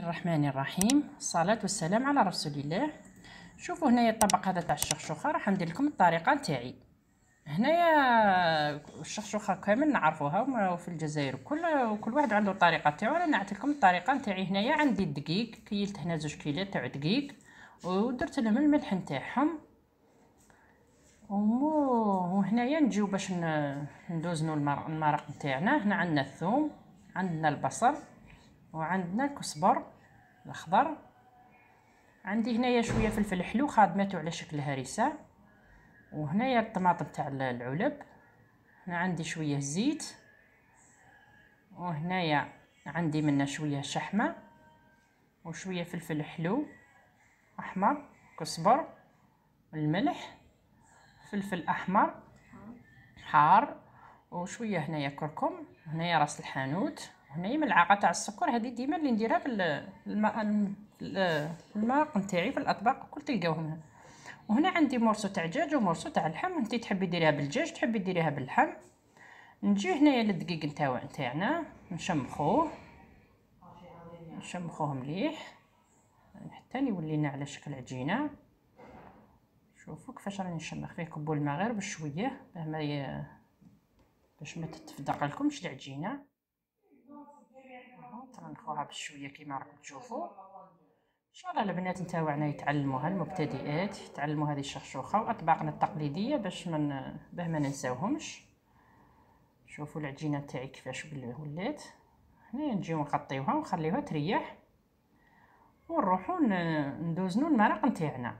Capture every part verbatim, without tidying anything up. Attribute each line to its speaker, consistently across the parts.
Speaker 1: الرحمن الرحيم، الصلاة والسلام على رسول الله. شوفوا هنايا الطبق هذا تاع الشخشوخه، راح ندير لكم الطريقه نتاعي. هنايا الشخشوخه كامل نعرفوها في الجزائر، كل كل واحد عنده الطريقه تاعو. انا نعطي لكم الطريقه نتاعي. هنايا عندي الدقيق، كيلت هنا زوج كيلات تاع دقيق ودرت لهم الملح نتاعهم. وهنايا نجيو باش ندوزنوا المرق نتاعنا. هنا عندنا الثوم، عندنا البصل، وعندنا الكزبر الاخضر. عندي هنايا شويه فلفل حلو خادمته على شكل هريسه. وهنايا الطماطم تاع العلب. هنا عندي شويه زيت، وهنايا عندي منه شويه شحمه وشويه فلفل حلو احمر، كزبر، الملح، فلفل احمر حار، وشويه هنايا كركم. هنايا راس الحانوت، وهنايا ملعقه تاع السكر. هذه ديما اللي نديرها في الماء المرق نتاعي في الاطباق الكل تلقاوهم هنا. وهنا عندي مرسو تاع دجاج ومرسو تاع اللحم. انت تحبي ديريها بالدجاج تحبي ديريها باللحم. نجي هنايا للدقيق نتاع نتاعنا نشمخوه نشمخوه مليح حتى يولي لنا على شكل عجينه. شوفوا كيفاش راني نشمخ فيه. كبوا الماء غير بشويه باه ما ي... باش ما تتفدق لكمش العجينه. نطرنخوها بشويه كيما راكم تشوفوا. ان شاء الله البنات نتاوعنا يتعلموها، المبتدئات يتعلموا هذه الشخشوخه واطباقنا التقليديه باش من باه ما ننساوهمش. شوفوا العجينه تاعي كيفاش ولات. هنا نجيو نغطيوها ونخليوها تريح ونروحوا ندوزنوا المرق نتاعنا.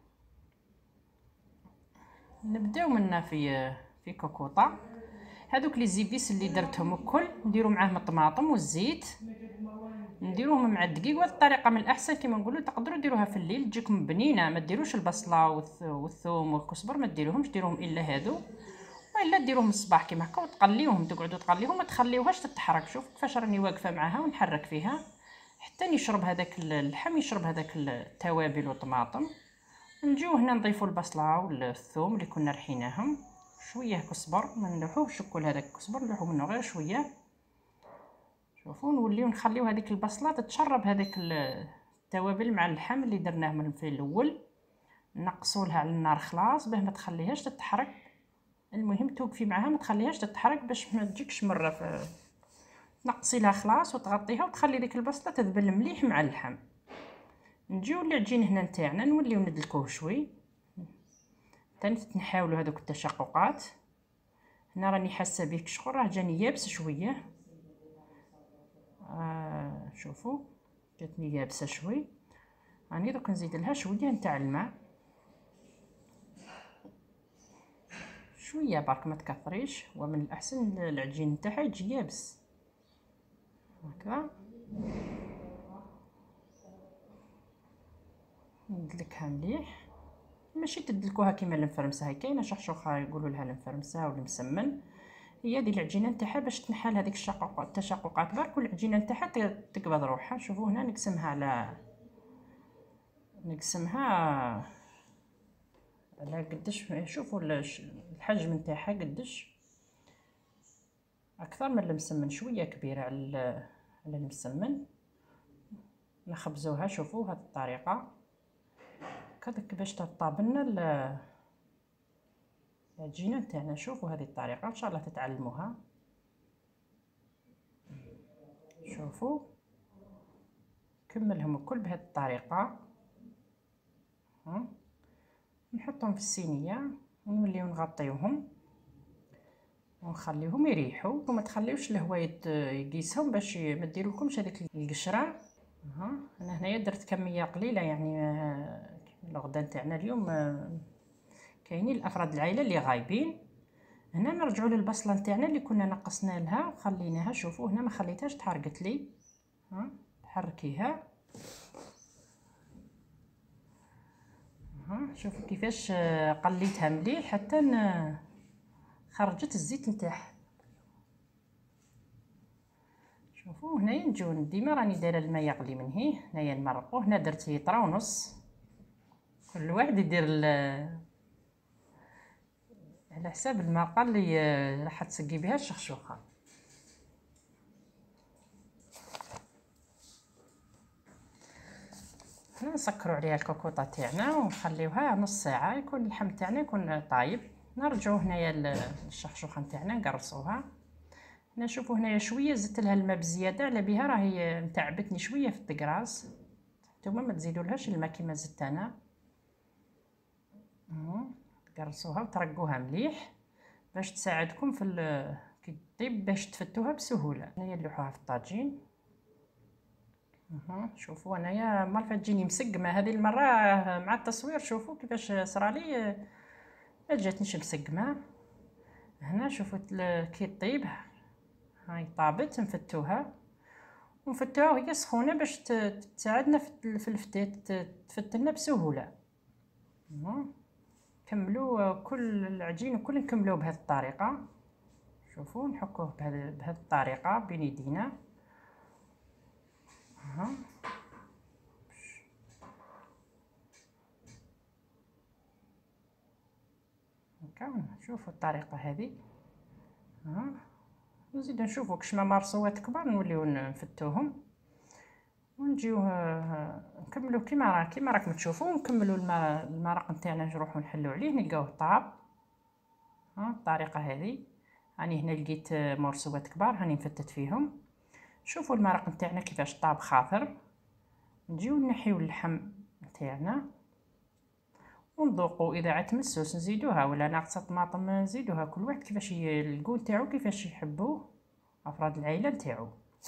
Speaker 1: نبداو منا في في كوكوطه. هذوك لي زيبيس اللي درتهم الكل نديرو معاهم الطماطم والزيت، نديروهم مع الدقيق. وهذه الطريقه من الاحسن كما نقولوا تقدروا ديروها في الليل تجيكم بنينه. ما ديروش البصله والثوم والكزبر ما ديروهمش، ديروهم الا هادو، والا ديروهم الصباح كيما هكا وتقليوهم. تقعدوا تقليوهم ما تخليوهاش تتحرك. شوف كيفاش راني واقفه معاها ونحرك فيها حتى يشرب هذاك اللحم، يشرب هذاك التوابل والطماطم. نجيو هنا نضيفوا البصله والثوم اللي كنا رحيناهم، شويه كزبر ما نلوحوش الكل. هذاك الكزبر نلوحو منه غير شويه. شوفوا نوليو نخليو هذيك البصله تتشرب هذيك التوابل مع اللحم اللي درناه من في الاول. نقصوا لها على النار خلاص باه ما تخليهاش تتحرك. المهم توقفي معاها ما تخليهاش تتحرك باش ما تجيكش مره. في نقصي لها خلاص وتغطيها وتخلي ديك البصله تذبل مليح مع اللحم. نجيو للعجين هنا نتاعنا نوليو ندلكوه شوي ثاني نحاولوا هذوك التشققات. هنا راني حاسه به كشغل راه جاني يابس شويه. آه شوفوا جاتني يابسه شوي. راني دوك نزيد لها شويه نتاع الماء، شويه برك ما تكثريش. ومن الاحسن العجين نتاعها يجي يابس هكا. ندلكها مليح، ماشي تدلكوها كيما المفرمسه. هاي كاينه شخشوخه يقولوا لها المفرمسه ولا المسمن. هي هذه العجينه نتاعها باش تنحل هذيك الشقق التشققات برك والعجينه نتاعها تقبض روحها. شوفوا هنا نقسمها على نقسمها على قداش. شوفوا الحجم نتاعها قداش اكثر من المسمن، شويه كبيره على على المسمن. نخبزوها شوفوا هذه الطريقه كذاك باش تطاب لنا العجينه نتاعنا. شوفوا هذه الطريقه ان شاء الله تتعلموها. شوفوا كملهم الكل بهذه الطريقه. ها نحطهم في الصينيه ونوليو نغطيوهم ونخليهم يريحوا وما تخليوش الهواء يقيسهم باش ما ديرولكمش هذيك القشره. ها انا هنايا درت كميه قليله يعني. الغدا نتاعنا اليوم كاينين الافراد العائله اللي غايبين. هنا نرجعوا للبصله نتاعنا اللي كنا نقصنا لها وخليناها. شوفوا هنا ما خليتهاش تحرقت لي. ها تحركيها. ها شوفوا كيفاش قليتها مليح حتى خرجت الزيت نتاعها. شوفوا هنايا نجيو ديما راني دايره الماء يغلي من هيه. هنايا المرق وهنا درت لتر ونص. كل واحد يدير على حساب الماقه اللي راح تسقي بها الشخشوخه. نسكروا عليها الكوكوطه تاعنا ونخليوها نص ساعه يكون اللحم تاعنا يكون طايب. نرجعوا هنايا للشخشوخه تاعنا نقرصوها. هنا شوفوا هنايا شويه زدت لها الماء بزياده على بها راهي متعبتني شويه في الدقراص. نتوما ما تزيدولهاش الماء كيما زدت انا. تقرصوها وترقوها مليح باش تساعدكم في كي تطيب باش تفتوها بسهوله. هنايا نلوحوها في الطاجين. اها شوفوا انايا مالفه تجيني مسقمه هذه المره مع التصوير. شوفوا كيفاش صرالي ما جاتنيش مسقمه. هنا شوفوا كي طيب هاي طابت نفتوها ونفتوها وهي سخونه باش تساعدنا في الفتات تفتلنا بسهوله. كملوا كل العجين وكل نكملوه بهذه الطريقه. شوفوا نحكوه بهذه بهذه الطريقه بين يدينا. ها هكا شوفوا الطريقه هذه. ها نزيدو نشوفوا كش ما مرصوات كبار نوليو نفتوهم ونجيو نكملوا كيما راه كيما راكم تشوفوا. ونكملوا المرق نتاعنا نروحوا نحلوا عليه نلقاوه طاب. ها الطريقه هذه راني هنا لقيت مرصوات كبار هاني نفتت فيهم. شوفوا المرق نتاعنا كيفاش طاب خاطر. نجيو نحيو اللحم نتاعنا ونذوقوا اذا عاد مسوس نزيدوها ولا ناقصه طماطم نزيدوها. كل واحد كيفاش الكو تاعو كيفاش يحبوه افراد العائله نتاعو.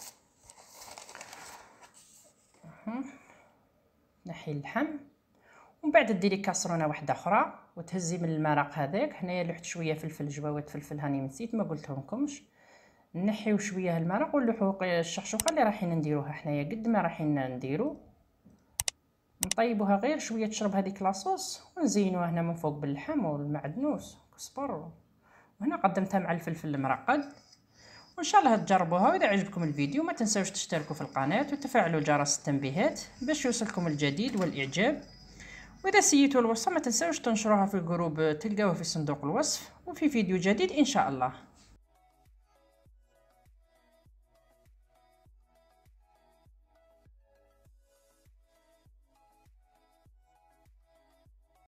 Speaker 1: نحي اللحم ومن بعد ديري كاسرونه واحده اخرى وتهزي من المرق هذاك. هنايا لحت شويه فلفل جواوات فلفل هاني نسيت ما قلتهمكمش. نحيو شويه المرق ونلوحو الشخشوخه اللي رايحين نديروها حنايا قد ما رايحين نديرو. نطيبوها غير شويه تشرب هذيك لاصوص ونزينوها هنا من فوق باللحم والمعدنوس كزبر. وهنا قدمتها مع الفلفل المرقد. وان شاء الله تجربوها. واذا عجبكم الفيديو ما تنساوش تشتركوا في القناه وتفعلوا جرس التنبيهات باش يوصلكم الجديد والاعجاب. واذا سيتوا الوصفه ما تنساوش تنشروها في الجروب تلقاوها في صندوق الوصف. وفي فيديو جديد ان شاء الله.